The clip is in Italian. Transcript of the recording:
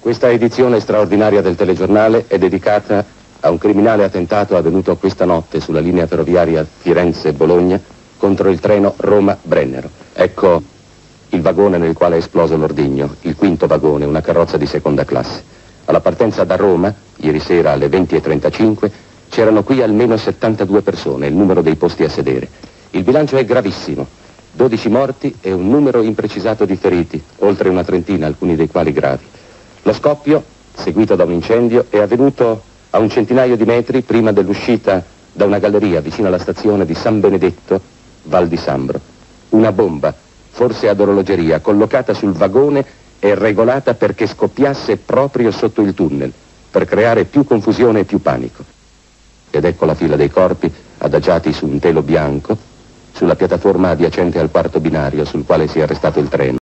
Questa edizione straordinaria del telegiornale è dedicata a un criminale attentato avvenuto questa notte sulla linea ferroviaria Firenze-Bologna contro il treno Roma-Brennero. Ecco il vagone nel quale è esploso l'ordigno, il quinto vagone, una carrozza di seconda classe. Alla partenza da Roma, ieri sera alle 20:35, c'erano qui almeno 72 persone, il numero dei posti a sedere. Il bilancio è gravissimo, 12 morti e un numero imprecisato di feriti, oltre una trentina, alcuni dei quali gravi. Lo scoppio, seguito da un incendio, è avvenuto a un centinaio di metri prima dell'uscita da una galleria vicino alla stazione di San Benedetto, Val di Sambro. Una bomba, forse ad orologeria, collocata sul vagone e regolata perché scoppiasse proprio sotto il tunnel, per creare più confusione e più panico. Ed ecco la fila dei corpi adagiati su un telo bianco, sulla piattaforma adiacente al quarto binario sul quale si è arrestato il treno.